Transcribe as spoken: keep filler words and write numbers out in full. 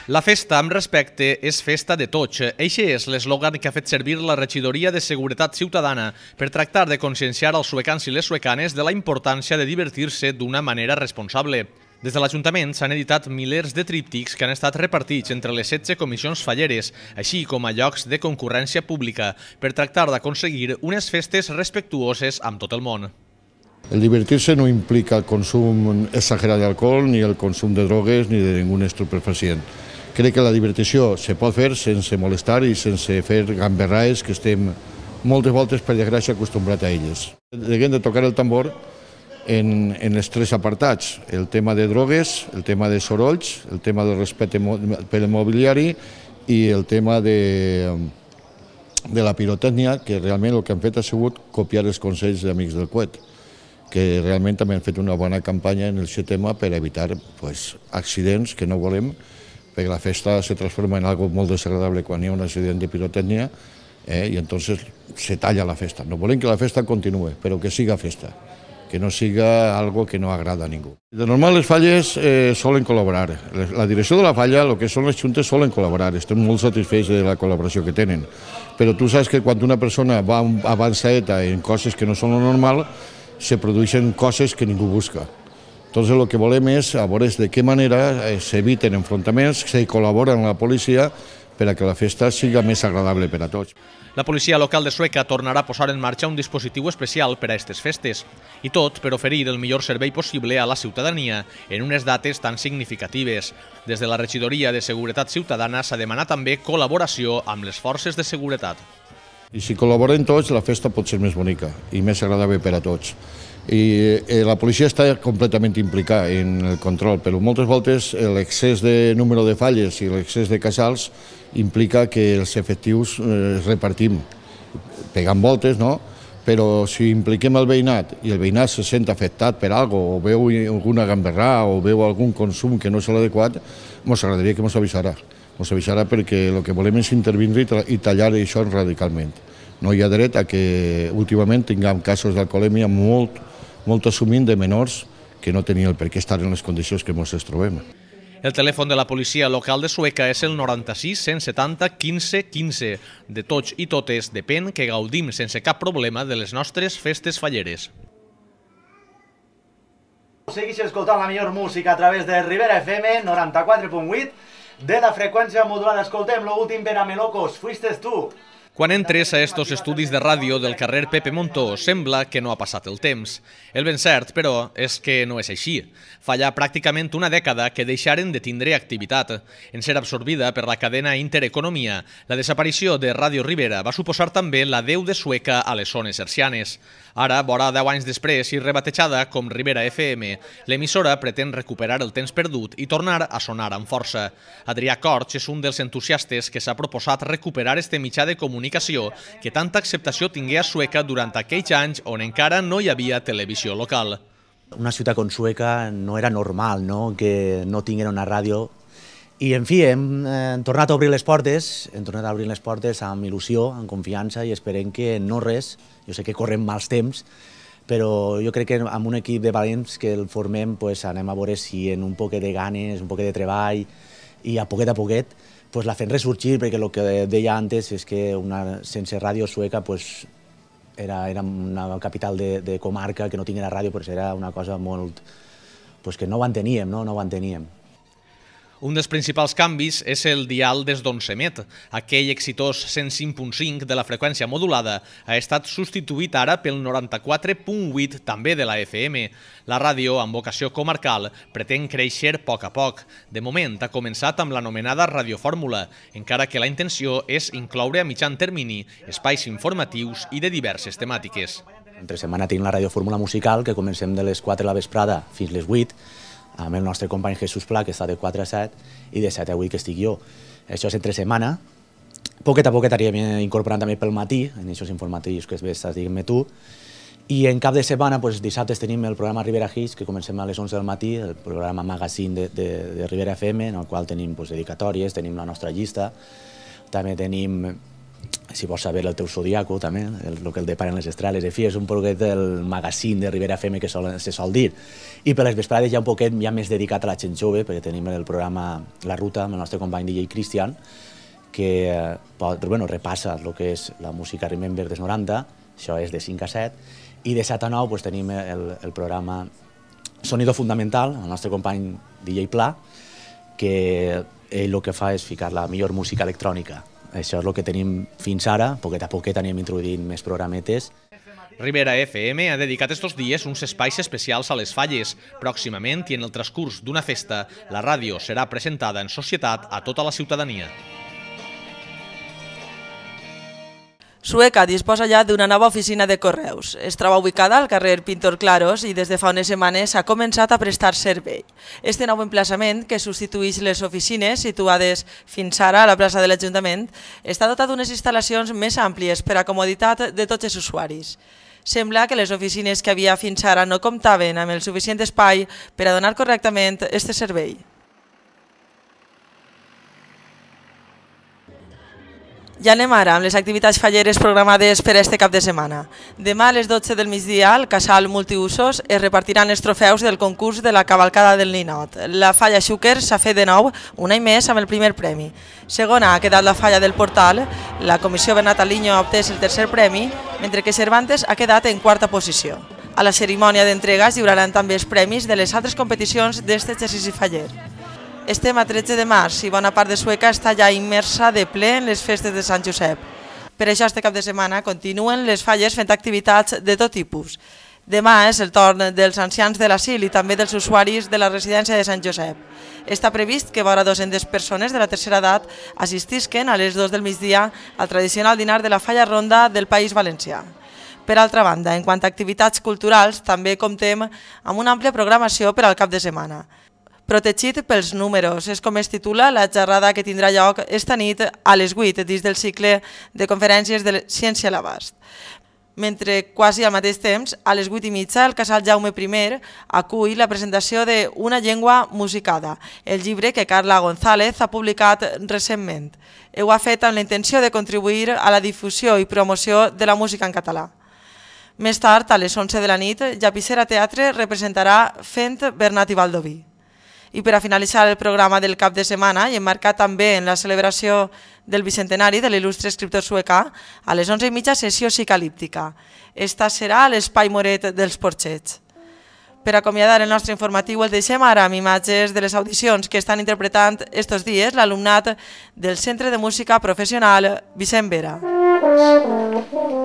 La festa amb respecte és festa de tots. Eixe és l'eslògan que ha fet servir la Regidoria de Seguretat Ciutadana per tractar de conscienciar els suecans i les suecanes de la importància de divertir-se d'una manera responsable. Des de l'Ajuntament s'han editat milers de tríptics que han estat repartits entre les setze comissions falleres, així com a llocs de concurrència pública, per tractar d'aconseguir unes festes respectuoses amb tot el món. El divertir-se no implica el consum exagerat d'alcohol, ni el consum de drogues, ni de ningun estupefaciente. Crec que la diversió se pot fer sense molestar i sense fer gamberraes que estem moltes voltes, per desgràcia, acostumbrats a elles. Hem de tocar el tambor en, en els tres apartats: el tema de drogues, el tema de sorolls, el tema del respecte per el mobiliari i el tema de, de la pirotècnia, que realment el que han fet ha sigut copiar els consells d'Amics del Coet, que realment també han fet una bona campanya en aquest tema per evitar pues, accidents que no volem, perquè la festa se transforma en algo molt desagradable quan hi ha un accident de pirotècnia eh, i entonces se talla la festa. No volem que la festa continue, però que siga festa, que no siga algo que no agrada a ningú. De normal les falles eh, solen col·laborar. La direcció de la falla, el que són les juntes, solen col·laborar. Estem molt satisfets de la col·laboració que tenen. Però tu saps que quan una persona va avançadeta en coses que no són lo normal, se produeixen coses que ningú busca. Entonces, el que volem és a veure de què manera s'eviten enfrontaments, se col·labora amb la policia per a que la festa siga més agradable per a tots. La policia local de Sueca tornarà a posar en marxa un dispositiu especial per a aquestes festes, i tot per oferir el millor servei possible a la ciutadania en unes dates tan significatives. Des de la Regidoria de Seguretat Ciutadana s'ha demanat també col·laboració amb les forces de seguretat. I si col·laboren tots, la festa pot ser més bonica i més agradable per a tots. I la policia està completament implicada en el control, però moltes voltes l'excés de número de falles i l'excés de casals implica que els efectius es repartim pegant voltes, no? Però si impliquem el veïnat i el veïnat se sent afectat per alguna cosa, o veu alguna gamberrà o veu algun consum que no és l'adequat, ens agradaria que ens avisarà. Ens avisarà perquè el que volem és intervindre i tallar això radicalment. No hi ha dret a que últimament tinguem casos d'alcoholèmia molt molt assumint de menors que no tenien per què estar en les condicions que ens trobem. El telèfon de la policia local de Sueca és el noranta-sis cent setanta quinze quinze. De tots i totes depèn que gaudim sense cap problema de les nostres festes falleres. Segueix escoltant la millor música a través de Ribera F M noranta-quatre punt vuit de la freqüència modulada. Escoltem l'últim per a Melocos, Fuiste tu. Quan entres a estos estudis de ràdio del carrer Pepe Montó, sembla que no ha passat el temps. El ben cert, però, és que no és així. Fa ja pràcticament una dècada que deixaren de tindre activitat. En ser absorbida per la cadena Intereconomia, la desaparició de Ràdio Ribera va suposar també l'adeu de Sueca a les zones hercianes. Ara, vora deu anys després i rebatejada com Ribera F M, l'emissora pretén recuperar el temps perdut i tornar a sonar amb força. Adrià Corch és un dels entusiastes que s'ha proposat recuperar este mitjà de comunicació que tanta acceptació tingué a Sueca durant aquells anys on encara no hi havia televisió local. Una ciutat com Sueca no era normal, no?, que no tinguera una ràdio. I, en fi, hem eh, tornat a obrir les portes, hem tornat a obrir les portes amb il·lusió, amb confiança, i esperem que no res, jo sé que corren mals temps, però jo crec que amb un equip de valents que el formem pues, anem a veure si en un poquet de ganes, un poquet de treball i a poquet a poquet pues, la fem ressorgir, perquè el que deia antes és que una, sense ràdio Sueca pues, era, era una capital de, de comarca que no tinguera ràdio, però era una cosa molt... Pues, que no ho enteníem, no, no ho enteníem. Un dels principals canvis és el dial des d'on s'emet. Aquell exitós cent cinc punt cinc de la freqüència modulada ha estat substituït ara pel noranta-quatre punt vuit, també de la F M. La ràdio, amb vocació comarcal, pretén créixer a poc a poc. De moment, ha començat amb l'anomenada radiofórmula, encara que la intenció és incloure a mitjan termini espais informatius i de diverses temàtiques. Entre setmana tenim la radiofórmula musical, que comencem de les quatre de la vesprada fins les vuit, amb el nostre company Jesús Pla, que està de quatre a set, i de set a vuit que estic jo. Això és entre setmana. Poquet a poquet anirem incorporant també pel matí, en aquests informatius que estàs dient-me tu. I en cap de setmana, doncs, dissabtes tenim el programa Ribera Hits, que comencem a les onze del matí, el programa magazine de, de, de Ribera F M, en el qual tenim doncs, dedicatòries, tenim la nostra llista, també tenim si vols saber el teu zodiaco també, el, el que el deparen les estrelles, en fi, és un poquet del magazín de Ribera F M que sol, se sol dir. I per les vesprades ja un poquet ja més dedicat a la gent jove, perquè tenim el programa La Ruta amb el nostre company D J Cristian, que pot, bueno, repassa el que és la música Remember dels noranta, això és de cinc a set, i de set a nou pues, tenim el, el programa Sonido Fundamental, el nostre company D J Pla, que ell el que fa és ficar la millor música electrònica. Això és el que tenim fins ara, poquet a poquet anem introduint més programetes. Ribera F M ha dedicat estos dies uns espais especials a les falles. Pròximament i en el transcurs d'una festa, la ràdio serà presentada en societat a tota la ciutadania. Sueca disposa ja d'una nova oficina de correus. Es troba ubicada al carrer Pintor Claros i des de fa unes setmanes ha començat a prestar servei. Este nou emplaçament, que substitueix les oficines situades fins ara a la plaça de l'Ajuntament, està dotat d'unes instal·lacions més àmplies per a comoditat de tots els usuaris. Sembla que les oficines que havia fins ara no comptaven amb el suficient espai per a donar correctament este servei. Ja anem ara amb les activitats falleres programades per a este cap de setmana. Demà a les dotze del migdia al Casal Multiusos es repartiran els trofeus del concurs de la cavalcada del Ninot. La falla Xúquer s'ha fet de nou un any més amb el primer premi. Segona ha quedat la falla del Portal, la comissió Bernat Aliño ha obtès el tercer premi, mentre que Cervantes ha quedat en quarta posició. A la cerimònia d'entrega es lliuraran també els premis de les altres competicions d'aquest exercici faller. Estem a tretze de març i bona part de Sueca està ja immersa de ple en les festes de Sant Josep. Per això, este cap de setmana continuen les falles fent activitats de tot tipus. Demà és el torn dels ancians de l'asil i també dels usuaris de la residència de Sant Josep. Està previst que vora dues-centes persones de la tercera edat assistisquen a les dues del migdia al tradicional dinar de la falla ronda del País Valencià. Per altra banda, en quant a activitats culturals, també comptem amb una àmplia programació per al cap de setmana. Protegit pels números, és com es titula la xerrada que tindrà lloc esta nit a les vuit dins del cicle de conferències de Ciència a l'Abast. Mentre quasi al mateix temps, a les vuit i mitja, el Casal Jaume primer acull la presentació de Una llengua musicada, el llibre que Carla González ha publicat recentment. Ho ha fet amb la intenció de contribuir a la difusió i promoció de la música en català. Més tard, a les onze de la nit, Llapissera Teatre representarà Fent Bernat i Baldoví. I per a finalitzar el programa del cap de setmana i emmarcat també en la celebració del bicentenari de l'il·lustre escriptor suecà, a les onze i mitja sessió psicalíptica. Esta serà a l'Espai Moret dels Porxets. Per acomiadar el nostre informatiu el deixem ara amb imatges de les audicions que estan interpretant estos dies l'alumnat del Centre de Música Professional Vicent Vera.